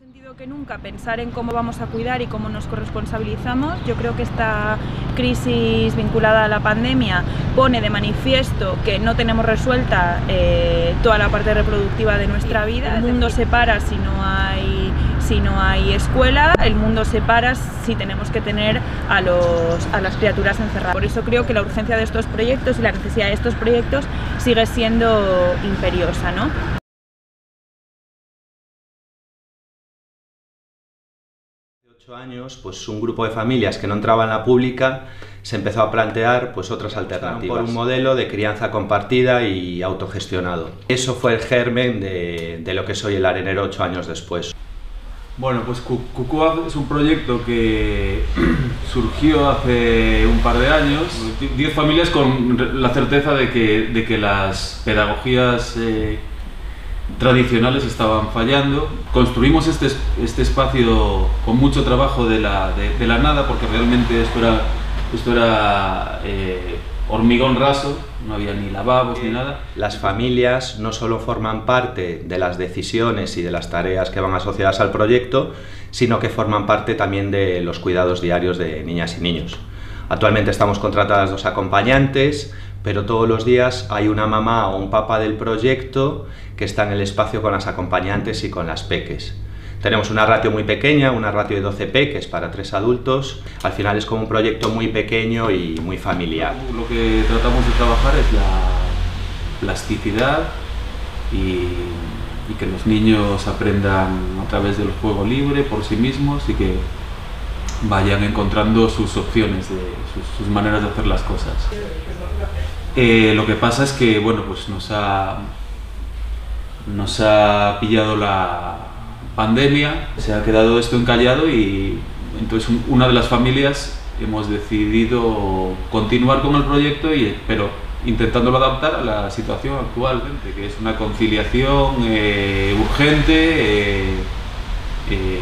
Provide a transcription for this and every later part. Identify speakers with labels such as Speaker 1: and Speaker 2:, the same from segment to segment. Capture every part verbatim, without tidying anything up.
Speaker 1: sentido que nunca pensar en cómo vamos a cuidar y cómo nos corresponsabilizamos. Yo creo que esta crisis vinculada a la pandemia pone de manifiesto que no tenemos resuelta eh, toda la parte reproductiva de nuestra vida. El mundo se para si no hay, si no hay escuela, el mundo se para si tenemos que tener a, los, a las criaturas encerradas. Por eso creo que la urgencia de estos proyectos y la necesidad de estos proyectos sigue siendo imperiosa, ¿no?
Speaker 2: ocho años, pues un grupo de familias que no entraba en la pública se empezó a plantear pues otras alternativas por un modelo de crianza compartida y autogestionado. Eso fue el germen de, de lo que soy el arenero ocho años después.
Speaker 3: Bueno, pues Cucúa es un proyecto que surgió hace un par de años. Diez familias con la certeza de que, de que las pedagogías eh, tradicionales estaban fallando. Construimos este, este espacio con mucho trabajo de la, de, de la nada, porque realmente esto era, esto era eh, hormigón raso, no había ni lavabos ni nada.
Speaker 2: Las familias no solo forman parte de las decisiones y de las tareas que van asociadas al proyecto, sino que forman parte también de los cuidados diarios de niñas y niños. Actualmente estamos contratadas dos acompañantes, pero todos los días hay una mamá o un papá del proyecto que está en el espacio con las acompañantes y con las peques. Tenemos una ratio muy pequeña, una ratio de doce peques para tres adultos. Al final es como un proyecto muy pequeño y muy familiar.
Speaker 3: Lo que tratamos de trabajar es la plasticidad y, y que los niños aprendan a través del juego libre por sí mismos y que vayan encontrando sus opciones, de, sus, sus maneras de hacer las cosas. Eh, lo que pasa es que bueno, pues nos ha, nos ha pillado la pandemia, se ha quedado esto encallado y entonces una de las familias hemos decidido continuar con el proyecto, y, pero intentándolo adaptar a la situación actual, que es una conciliación eh, urgente eh, eh,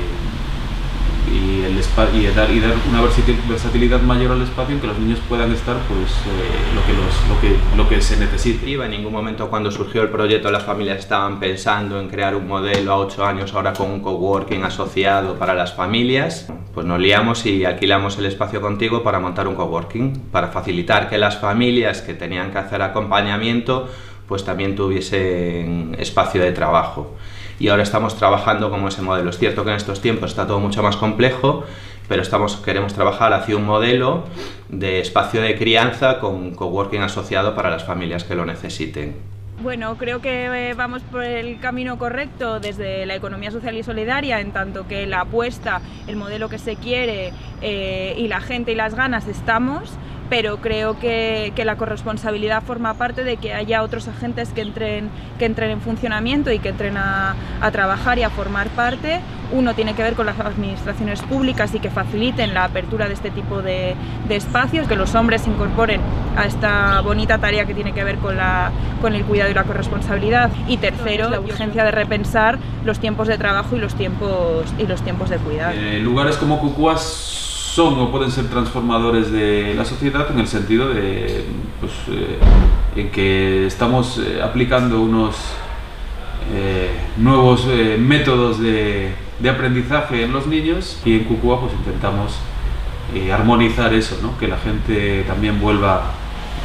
Speaker 3: y, el y, dar, y dar una versatilidad mayor al espacio en que los niños puedan estar pues, eh, lo, que los, lo, que, lo que se necesite.
Speaker 2: En ningún momento cuando surgió el proyecto las familias estaban pensando en crear un modelo a ocho años ahora con un coworking asociado para las familias. Pues nos liamos y alquilamos el espacio contigo para montar un coworking, para facilitar que las familias que tenían que hacer acompañamiento pues también tuviesen espacio de trabajo. Y ahora estamos trabajando como ese modelo. Es cierto que en estos tiempos está todo mucho más complejo, pero estamos, queremos trabajar hacia un modelo de espacio de crianza con coworking asociado para las familias que lo necesiten.
Speaker 1: Bueno, creo que vamos por el camino correcto desde la economía social y solidaria, en tanto que la apuesta, el modelo que se quiere eh, y la gente y las ganas estamos, pero creo que, que la corresponsabilidad forma parte de que haya otros agentes que entren, que entren en funcionamiento y que entren a, a trabajar y a formar parte. Uno tiene que ver con las administraciones públicas y que faciliten la apertura de este tipo de, de espacios, que los hombres se incorporen a esta bonita tarea que tiene que ver con, la, con el cuidado y la corresponsabilidad. Y tercero, la urgencia de repensar los tiempos de trabajo y los tiempos, y los tiempos de cuidado.
Speaker 3: Eh, lugares como Cucúa son o pueden ser transformadores de la sociedad en el sentido de pues, eh, en que estamos eh, aplicando unos eh, nuevos eh, métodos de, de aprendizaje en los niños, y en Cucúa pues intentamos eh, armonizar eso, ¿no? Que la gente también vuelva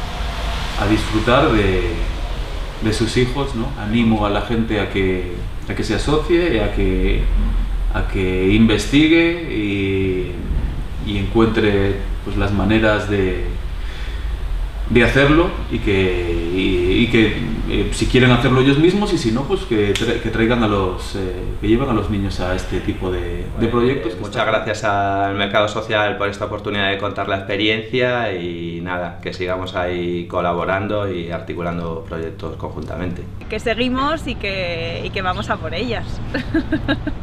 Speaker 3: a disfrutar de, de sus hijos, ¿no? Animo a la gente a que, a que se asocie, a que, a que investigue y y encuentre pues, las maneras de, de hacerlo, y que, y, y que eh, si quieren hacerlo ellos mismos, y si no, pues que, tra que traigan a los, eh, que lleven a los niños a este tipo de, de proyectos.
Speaker 2: Muchas están... gracias al Mercado Social por esta oportunidad de contar la experiencia, y nada, que sigamos ahí colaborando y articulando proyectos conjuntamente.
Speaker 1: Que seguimos y que, y que vamos a por ellas.